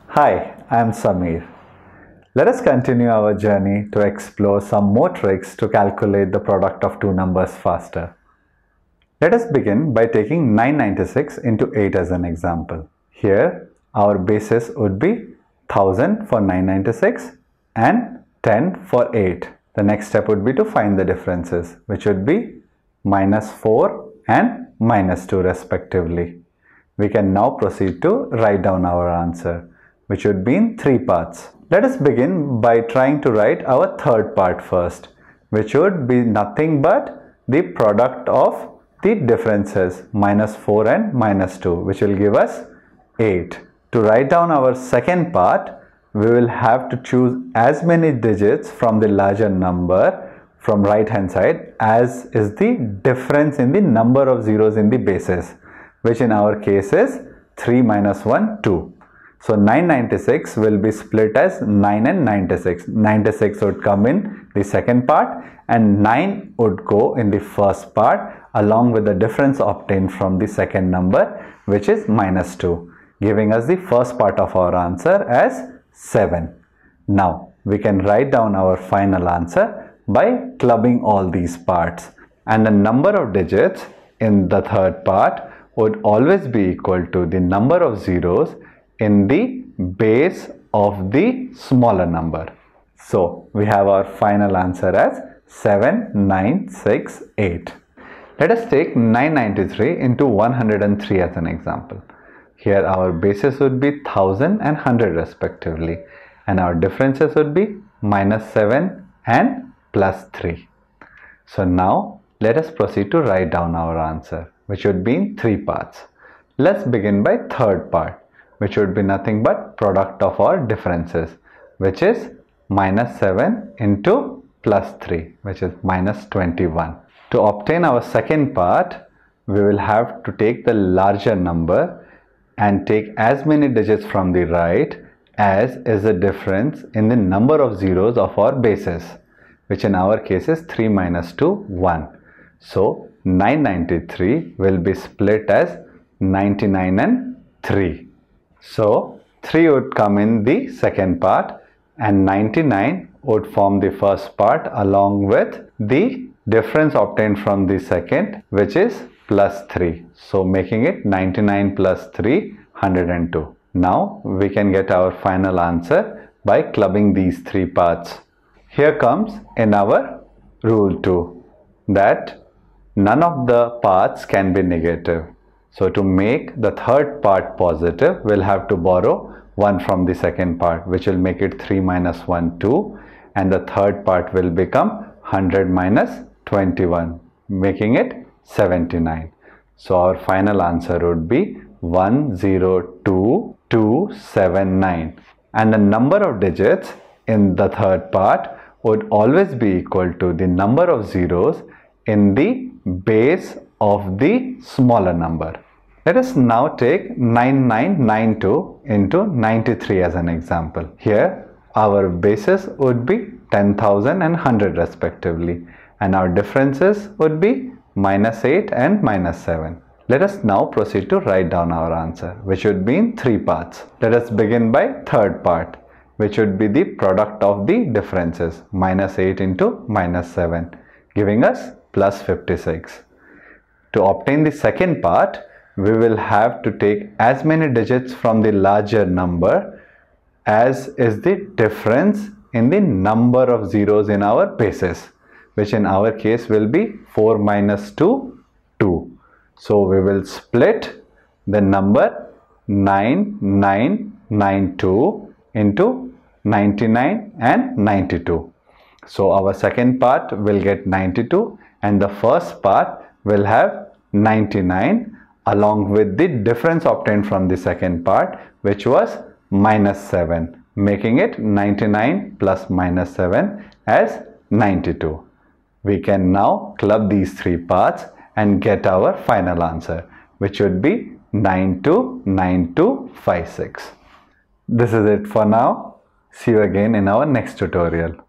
Hi, I am Samir. Let us continue our journey to explore some more tricks to calculate the product of two numbers faster. Let us begin by taking 996 into 8 as an example. Here, our basis would be 1000 for 996 and 10 for 8. The next step would be to find the differences, which would be -4 and -2 respectively. We can now proceed to write down our answer, which would be in 3 parts. Let us begin by trying to write our third part first, which would be nothing but the product of the differences -4 and -2, which will give us 8. To write down our second part, we will have to choose as many digits from the larger number from right hand side as is the difference in the number of zeros in the bases, which in our case is 3 minus 1, 2. So 996 will be split as 9 and 96. 96 would come in the second part and 9 would go in the first part along with the difference obtained from the second number, which is -2, giving us the first part of our answer as 7. Now we can write down our final answer by clubbing all these parts, and the number of digits in the third part would always be equal to the number of zeros in the base of the smaller number. So we have our final answer as 7968. Let us take 993 into 103 as an example. Here our bases would be 1000 and 100 respectively, and our differences would be -7 and +3. So now let us proceed to write down our answer, which would be in 3 parts. Let's begin by third part, which would be nothing but product of our differences, which is -7 into +3, which is -21. To obtain our second part, we will have to take the larger number and take as many digits from the right as is the difference in the number of zeros of our bases, which in our case is 3 minus 2, 1. So 993 will be split as 99 and 3. So 3 would come in the second part and 99 would form the first part along with the difference obtained from the second, which is +3. So making it 99 plus 3, 102. Now we can get our final answer by clubbing these 3 parts. Here comes in our rule 2 that none of the parts can be negative. So to make the third part positive, we'll have to borrow 1 from the second part, which will make it 3 minus 1, 2, and the third part will become 100 minus 21, making it 79. So our final answer would be 102279, and the number of digits in the third part would always be equal to the number of zeros in the base of the smaller number. Let us now take 9992 into 93 as an example. Here our bases would be 10,000 and 100 respectively, and our differences would be -8 and -7. Let us now proceed to write down our answer, which would be in 3 parts. Let us begin by third part, which would be the product of the differences, -8 into -7, giving us +56. To obtain the second part, we will have to take as many digits from the larger number as is the difference in the number of zeros in our bases, which in our case will be 4 minus 2, 2. So we will split the number 9992 into 99 and 92. So our second part will get 92 and the first part will have 99 along with the difference obtained from the second part, which was -7, making it 99 plus -7 as 92. We can now club these 3 parts and get our final answer, which would be 929256. This is it for now. See you again in our next tutorial.